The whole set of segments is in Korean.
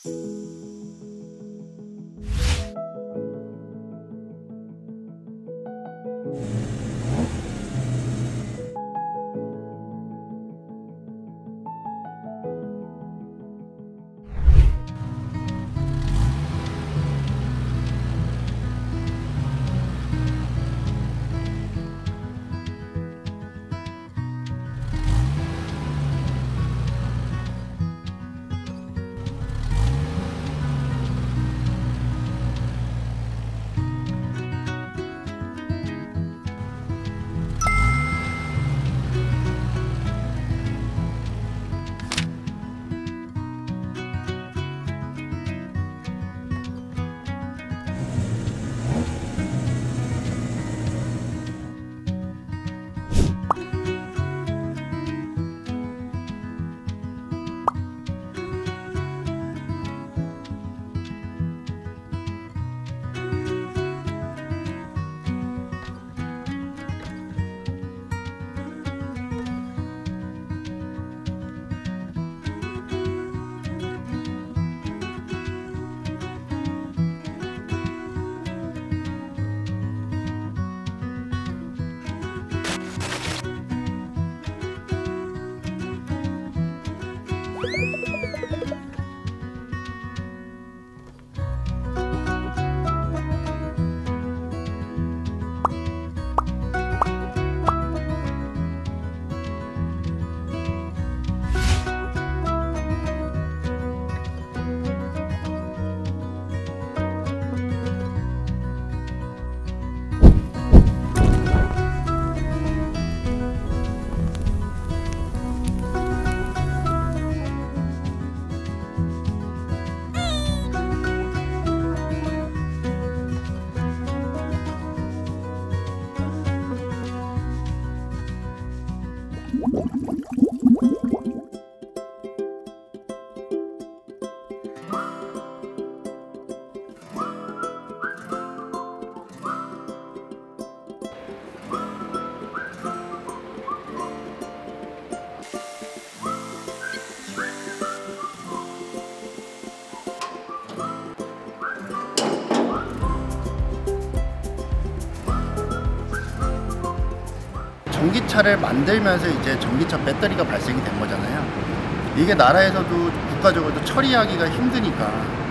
전기차를 만들면서 이제 전기차 배터리가 발생이 된 거잖아요. 이게 나라에서도 국가적으로도 처리하기가 힘드니까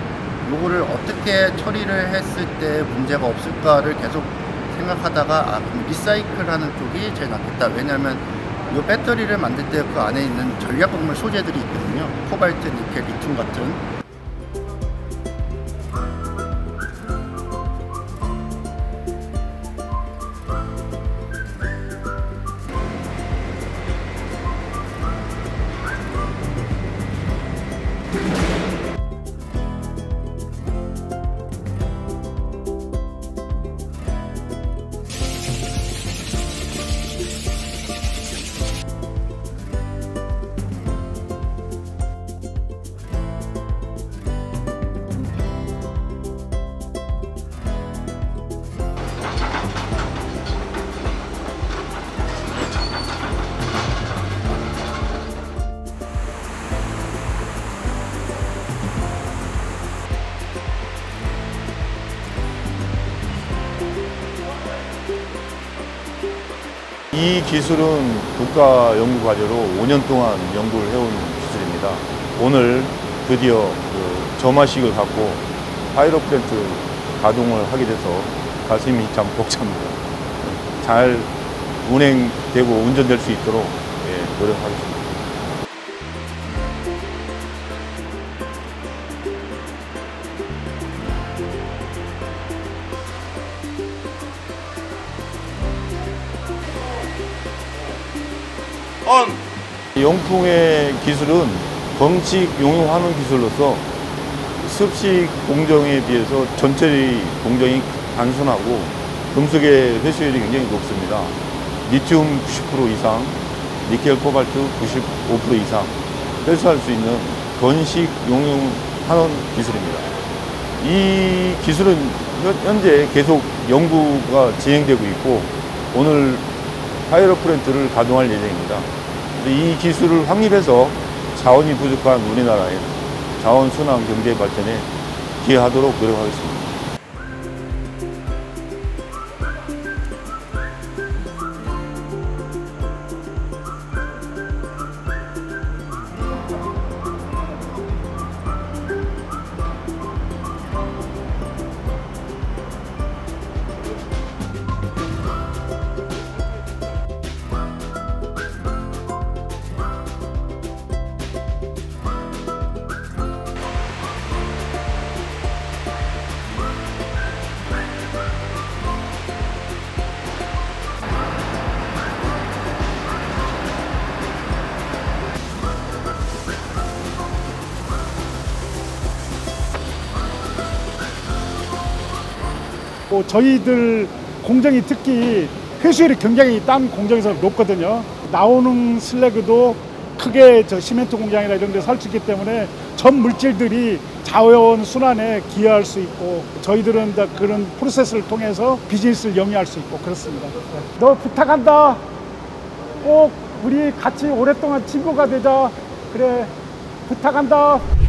요거를 어떻게 처리를 했을 때 문제가 없을까를 계속 생각하다가 그럼 리사이클 하는 쪽이 제일 낫겠다. 왜냐면 이 배터리를 만들 때 그 안에 있는 전략곡물 소재들이 있거든요. 코발트, 니켈, 리튬 같은. 이 기술은 국가연구과제로 5년 동안 연구를 해온 기술입니다. 오늘 드디어 점화식을 갖고 파이로 플랜트 가동을 하게 돼서 가슴이 참 벅찹니다. 잘 운행되고 운전될 수 있도록 노력하겠습니다. 용풍의 기술은 건식 용융환원 기술로서 습식 공정에 비해서 전처리 공정이 단순하고 금속의 회수율이 굉장히 높습니다. 리튬 90% 이상, 니켈, 코발트 95% 이상 회수할 수 있는 건식 용융환원 기술입니다. 이 기술은 현재 계속 연구가 진행되고 있고 오늘 파이로 플랜트를 가동할 예정입니다. 이 기술을 확립해서 자원이 부족한 우리나라에 자원순환 경제 발전에 기여하도록 노력하겠습니다. 저희들 공정이 특히 회수율이 굉장히 딴 공정에서 높거든요. 나오는 슬래그도 크게 시멘트 공장이나 이런 데서 할 수 있기 때문에 전 물질들이 자원 순환에 기여할 수 있고 저희들은 다 그런 프로세스를 통해서 비즈니스를 영위할 수 있고 그렇습니다. 너 부탁한다. 꼭 우리 같이 오랫동안 친구가 되자. 그래, 부탁한다.